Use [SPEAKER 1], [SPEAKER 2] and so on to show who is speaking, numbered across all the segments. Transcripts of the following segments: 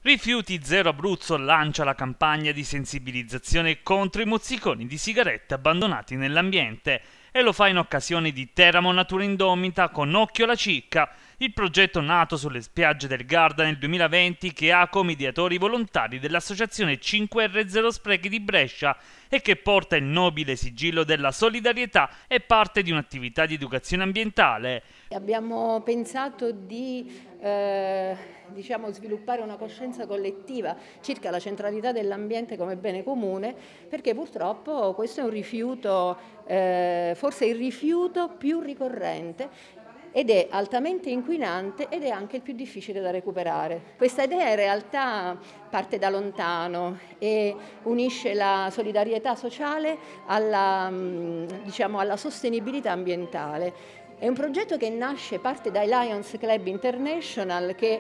[SPEAKER 1] Rifiuti Zero Abruzzo lancia la campagna di sensibilizzazione contro i mozziconi di sigarette abbandonati nell'ambiente e lo fa in occasione di Teramo Natura Indomita con Occhio alla Cicca, il progetto nato sulle spiagge del Garda nel 2020 che ha come ideatori volontari dell'associazione 5R Zero Sprechi di Brescia e che porta il nobile sigillo della solidarietà e parte di un'attività di educazione ambientale.
[SPEAKER 2] Abbiamo pensato di sviluppare una coscienza collettiva circa la centralità dell'ambiente come bene comune, perché purtroppo questo è un rifiuto, forse il rifiuto più ricorrente, ed è altamente inquinante ed è anche il più difficile da recuperare. Questa idea in realtà parte da lontano e unisce la solidarietà sociale alla sostenibilità ambientale. È un progetto che parte dai Lions Club International che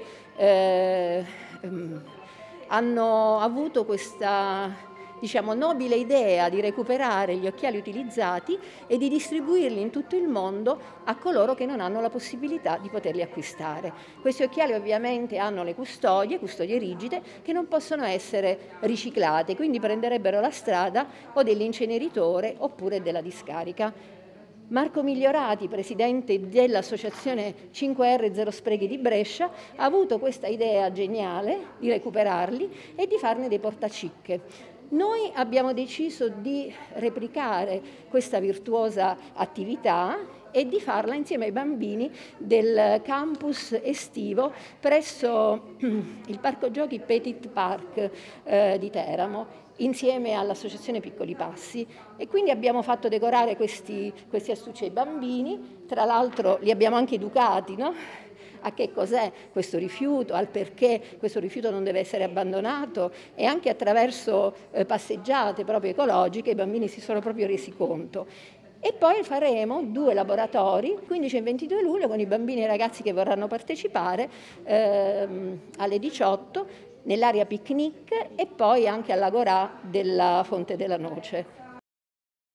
[SPEAKER 2] hanno avuto questa nobile idea di recuperare gli occhiali utilizzati e di distribuirli in tutto il mondo a coloro che non hanno la possibilità di poterli acquistare. Questi occhiali ovviamente hanno le custodie rigide che non possono essere riciclate, quindi prenderebbero la strada o dell'inceneritore oppure della discarica. Marco Migliorati, presidente dell'associazione 5R Zero Sprechi di Brescia, ha avuto questa idea geniale di recuperarli e di farne dei portacicche. Noi abbiamo deciso di replicare questa virtuosa attività e di farla insieme ai bambini del campus estivo presso il Parco Giochi Petit Park di Teramo, insieme all'Associazione Piccoli Passi, e quindi abbiamo fatto decorare questi astucci ai bambini. Tra l'altro li abbiamo anche educati, no? A che cos'è questo rifiuto, al perché questo rifiuto non deve essere abbandonato, e anche attraverso passeggiate proprio ecologiche i bambini si sono proprio resi conto. E poi faremo 2 laboratori, 15 e 22 luglio, con i bambini e i ragazzi che vorranno partecipare alle 18 nell'area picnic e poi anche all'Agorà della Fonte della Noce.